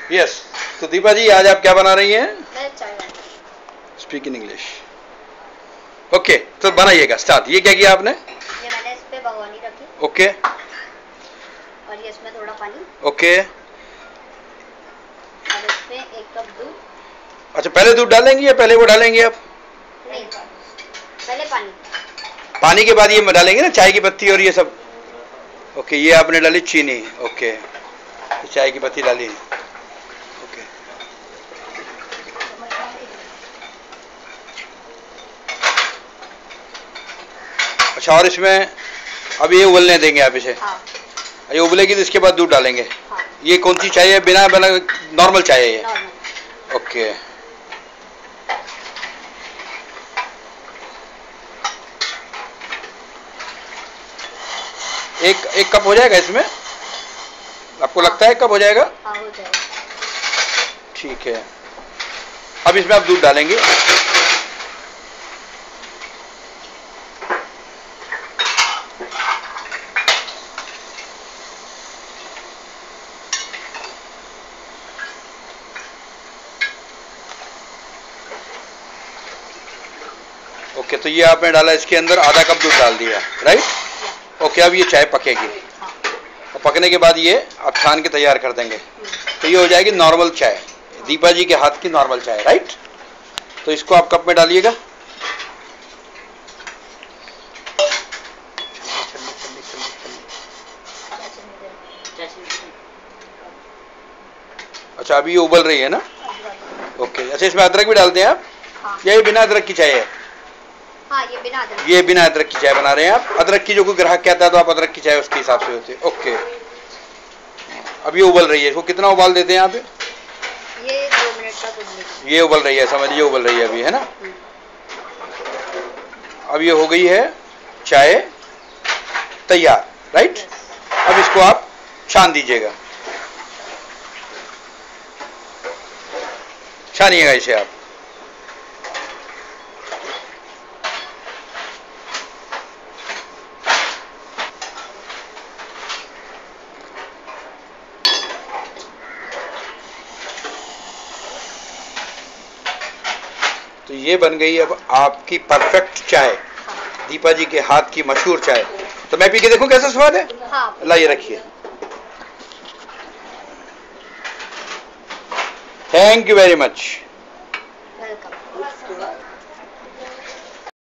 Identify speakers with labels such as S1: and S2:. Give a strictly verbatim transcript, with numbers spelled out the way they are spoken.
S1: Yes. तो दीपा जी आज आप क्या बना रही हैं?
S2: मैं चाय बना रही हूँ।
S1: Speak in English. ओके, तो बनाइएगा स्टार्ट। ये क्या किया आपने?
S2: ये मैंने इस पे भगोनी रखी।
S1: ओके।
S2: और ये इसमें थोड़ा पानी।
S1: ओके।
S2: और इसमें एक कप दूध।
S1: अच्छा, पहले दूध डालेंगी या पहले वो डालेंगे आप?
S2: नहीं, पहले पानी।
S1: पानी के बाद ये डालेंगे ना चाय की पत्ती और ये सब। ओके, ये आपने डाली चीनी। ओके, चाय की पत्ती डाली। ओके, अच्छा, और इसमें अब ये उबलने देंगे आप इसे?
S2: हाँ।
S1: ये उबलेगी तो इसके बाद दूध डालेंगे?
S2: हाँ।
S1: ये कौन सी चाय है? बिना बना नॉर्मल चाय है ये?
S2: नॉर्मल।
S1: ओके, एक एक कप हो जाएगा इसमें? आपको लगता है कब हो जाएगा?
S2: हाँ, हो जाएगा।
S1: ठीक है, अब इसमें आप दूध डालेंगे। ओके, तो ये आपने डाला इसके अंदर, आधा कप दूध डाल दिया, राइट? ओके, अब ये चाय पकेगी।
S2: हाँ।
S1: और पकने के बाद ये आप छान के तैयार कर देंगे, तो ये हो जाएगी नॉर्मल चाय, दीपा जी के हाथ की नॉर्मल चाय, राइट? तो इसको आप कप में डालिएगा। अच्छा, अभी ये उबल रही है ना? ओके, अच्छा, इसमें अदरक भी डालते हैं आप?
S2: हाँ।
S1: या ये बिना अदरक की चाय है?
S2: हाँ, ये बिना अदरक।
S1: ये बिना अदरक की चाय बना रहे हैं आप? अदरक की जो कोई ग्राहक कहता है तो आप अदरक की चाय उसके हिसाब से होती है। ओके, अब ये उबल रही है, इसको कितना उबाल देते हैं आप?
S2: ये दो मिनट तक उबलेगी।
S1: ये उबल रही है, समझिए उबल रही है अभी, है ना? अब ये हो गई है चाय तैयार, राइट? अब इसको आप छान दीजिएगा, छानिएगा इसे आप। तो ये बन गई अब आपकी परफेक्ट चाय, दीपा जी के हाथ की मशहूर चाय। तो मैं पी के देखूं कैसा स्वाद है?
S2: हाँ।
S1: लाइए, रखिए। Thank you very much.